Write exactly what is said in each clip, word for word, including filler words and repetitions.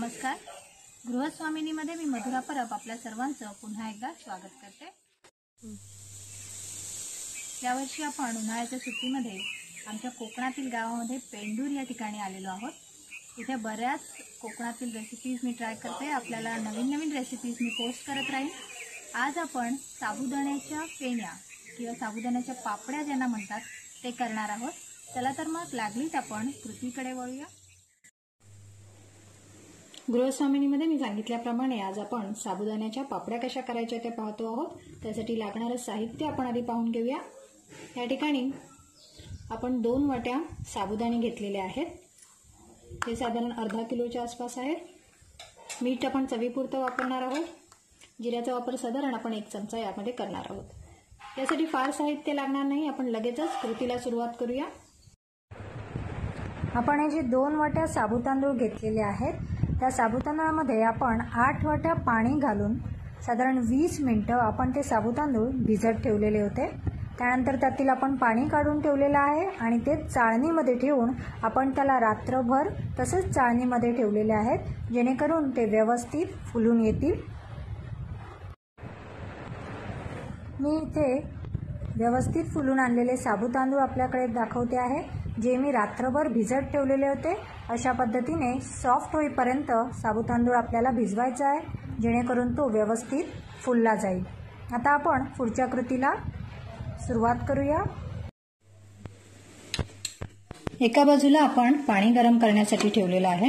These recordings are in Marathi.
नमस्कार. गृहस्वामिनीमध्ये मी मधुरा परब आपल्या सर्वांचं पुन्हा एकदा स्वागत करते. यावर्षी आपण उन्हाळ्याच्या सुट्टीमध्ये आमच्या कोकणातील गावामध्ये पेंडूर या ठिकाणी आलेलो आहोत. इथे बऱ्याच कोकणातील रेसिपीज मी ट्राय करते. आपल्याला नवीन नवीन रेसिपीज मी पोस्ट करत राहीन. आज आपण साबुदाण्याच्या फेण्या किंवा साबुदाण्याच्या पापड्या ज्यांना म्हणतात ते करणार आहोत. चला तर मग लागलीच आपण कृतीकडे वळूया. गृहस्वामिनीमध्ये मी सांगितल्याप्रमाणे आज आपण साबुदाण्याच्या पापड्या कशा करायच्या ते पाहतो आहोत. त्यासाठी लागणारं साहित्य आपण आधी पाहून घेऊया. या ठिकाणी आपण दोन वाट्या साबुदाणे घेतलेले आहेत. हे साधारण अर्धा किलोच्या आसपास आहे. मीठ आपण चवीपुरतं वापरणार आहोत. जिऱ्याचा वापर साधारण आपण एक चमचा यामध्ये करणार आहोत. यासाठी फार साहित्य लागणार नाही. आपण लगेचच कृतीला सुरुवात करूया. आपण हे जे दोन वाट्या साबुतांदूळ घेतलेले आहेत त्या साबुतांदळामध्ये आपण आठ वाट्या पाणी घालून साधारण वीस मिनिटं आपण ते साबुतांदूळ भिजत ठेवलेले होते. त्यानंतर त्यातील आपण पाणी काढून ठेवलेलं आहे आणि ते चाळणीमध्ये ठेवून आपण त्याला रात्रभर तसेच चाळणीमध्ये ठेवलेले आहेत जेणेकरून ते व्यवस्थित फुलून येतील. मी इथे व्यवस्थित फुलून आणलेले साबुतांदूळ आपल्याकडे दाखवते आहे जे मी रात्रभर भिजत ठेवलेले होते. अशा पद्धतीने सॉफ्ट होईपर्यंत साबुतांदूळ आपल्याला भिजवायचा आहे जेणेकरून तो व्यवस्थित फुलला जाईल. आता आपण पुढच्या कृतीला सुरुवात करूया. एका बाजूला आपण पाणी गरम करण्यासाठी ठेवलेलं आहे.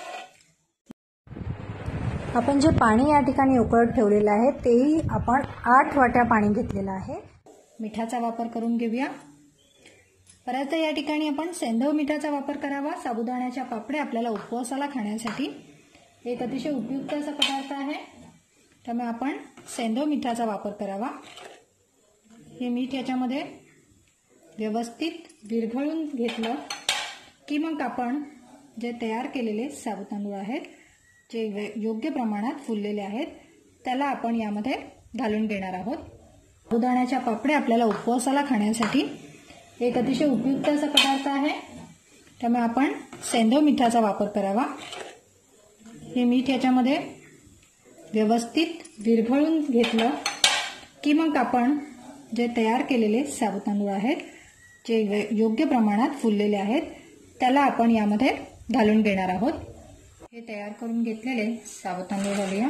आपण जे पाणी या ठिकाणी उकळत ठेवलेलं आहे तेही आपण आठ वाट्या पाणी घेतलेलं आहे. मिठाचा वापर करून घेऊया. बऱ्याचदा या ठिकाणी आपण सेंधव मिठाचा वापर करावा. साबुदाण्याच्या पापड्या आपल्याला उपवासाला खाण्यासाठी एक अतिशय उपयुक्त असा पदार्थ आहे. त्यामुळे आपण सेंधव मिठाचा वापर करावा. हे मीठ याच्यामध्ये व्यवस्थित विरघळून घेतलं की मग आपण जे तयार केलेले साबुतांदूळ आहेत जे योग्य प्रमाणात फुललेले आहेत त्याला आपण यामध्ये घालून घेणार आहोत. साबुदाण्याच्या पापड्या आपल्याला उपवासाला खाण्यासाठी एक अतिशय उपयुक्त असा पदार्थ आहे. त्यामुळे आपण सेंधव मिठाचा वापर करावा. हे मीठ याच्यामध्ये व्यवस्थित विरघळून घेतलं की मग आपण जे तयार केलेले साबुतांदूळ आहेत जे योग्य प्रमाणात फुललेले आहेत त्याला आपण यामध्ये घालून घेणार आहोत. हे तयार करून घेतलेले साबुतांदूळ घालूया.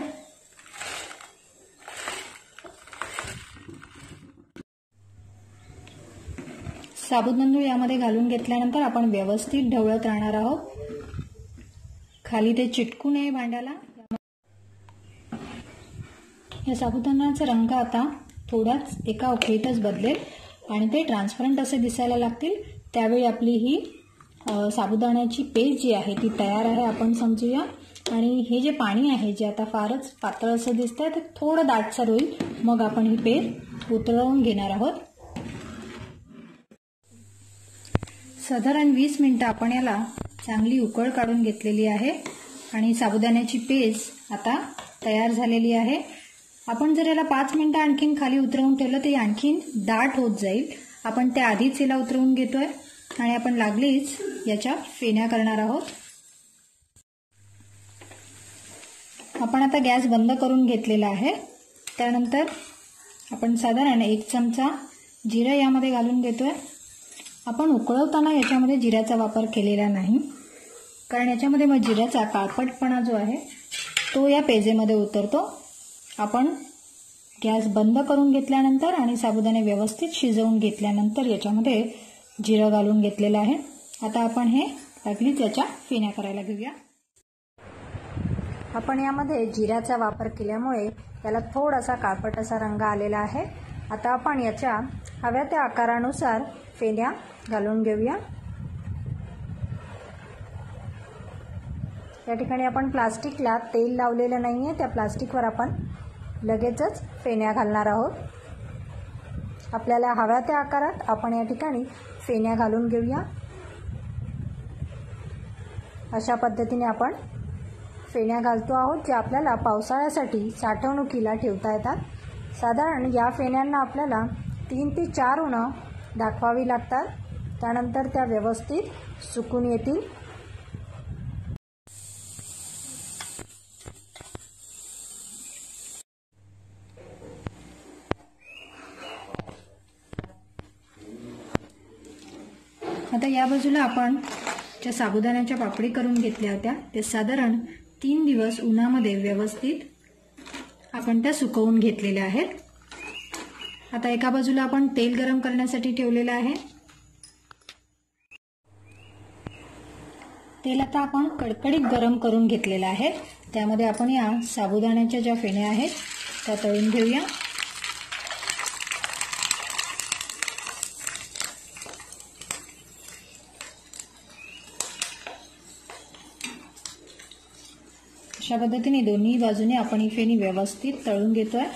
साबुतांदूळ यामध्ये घालून घेतल्यानंतर आपण व्यवस्थित ढवळत राहणार आहोत. खाली ते चिटकू नये भांड्याला. या साबुदाण्याचा रंग आता थोडाच एका उकळीतच बदलेल आणि ते ट्रान्सपरंट असे दिसायला लागतील. त्यावेळी आपली ही साबुदाण्याची पेस्ट जी आहे ती तयार आहे आपण समजूया. आणि हे जे पाणी आहे जे आता फारच पातळ असं दिसतंय ते थोडं दाटसर होईल. मग आपण ही पेस्ट उतरवून घेणार आहोत. साधारण वीस मिनिटं आपण याला चांगली उकळ काढून घेतलेली आहे आणि साबुदाण्याची पेस्ट आता तयार झालेली आहे. आपण जर याला पाच मिनिटं आणखीन खाली उतरवून ठेवलं तर आणखीन दाट होत जाईल. आपण त्या आधीच याला उतरवून घेतोय आणि आपण लागलीच याच्या फेण्या करणार आहोत. आपण आता गॅस बंद करून घेतलेला आहे. त्यानंतर आपण साधारण एक चमचा जिरं यामध्ये घालून घेतोय. आपण उकळवताना याच्यामध्ये जिऱ्याचा वापर केलेला नाही कारण याच्यामध्ये मग जिऱ्याचा काळपटपणा जो आहे तो या पेजेमध्ये उतरतो. आपण गॅस बंद करून घेतल्यानंतर आणि साबुदाणे व्यवस्थित शिजवून घेतल्यानंतर याच्यामध्ये जिरं घालून घेतलेलं आहे. आता आपण हे लागलीच याच्या फेण्या करायला घेऊया. आपण यामध्ये जिऱ्याचा वापर केल्यामुळे याला थोडासा काळपट असा रंग आलेला आहे. आता आपण याच्या हव्या त्या आकारानुसार फेण्या घालून घेऊया. या ठिकाणी आपण प्लास्टिकला तेल लावलेलं नाहीये. त्या प्लास्टिकवर आपण लगेचच फेण्या घालणार आहोत. आपल्याला हव्या त्या आकारात आपण या ठिकाणी फेण्या घालून घेऊया. अशा पद्धतीने आपण फेण्या घालतो आहोत जे आपल्याला पावसाळ्यासाठी साठवणुकीला ठेवता येतात. साधारण या फेण्यांना आपल्याला तीन ते चार उन्हं दाखवावी लागतात. त्यानंतर त्या व्यवस्थित सुकून येतील. आता या बाजूला आपण ज्या साबुदाण्याच्या पापडी करून घेतल्या होत्या ते साधारण तीन दिवस उन्हामध्ये व्यवस्थित आपण त्या सुकवून घेतलेल्या आहेत. आता एका बाजूला आपण तेल गरम करण्यासाठी ठेवलेलं आहे. तेल आता आपण कडकडीत गरम करून घेतलेलं आहे. त्यामध्ये आपण या साबुदाण्याच्या ज्या फेण्या आहेत त्या तळून घेऊया. अशा पद्धतीने दोन्ही बाजूने आपण ही फेणी व्यवस्थित तळून घेतोय.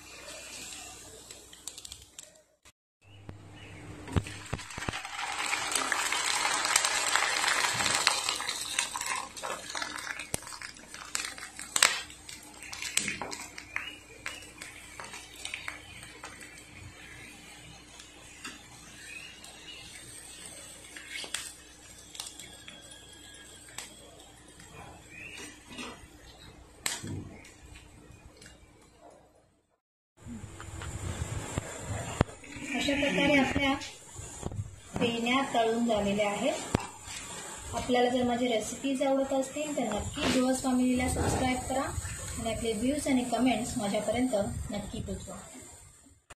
अशा प्रकारे आपल्या फेण्या तळून झालेल्या आहेत. आपल्याला जर माझी रेसिपीज आवडत असतील तर नक्की जुवस फॅमिलीला सबस्क्राईब करा आणि आपले व्ह्यूज आणि कमेंट्स माझ्यापर्यंत नक्की पोहोचवा.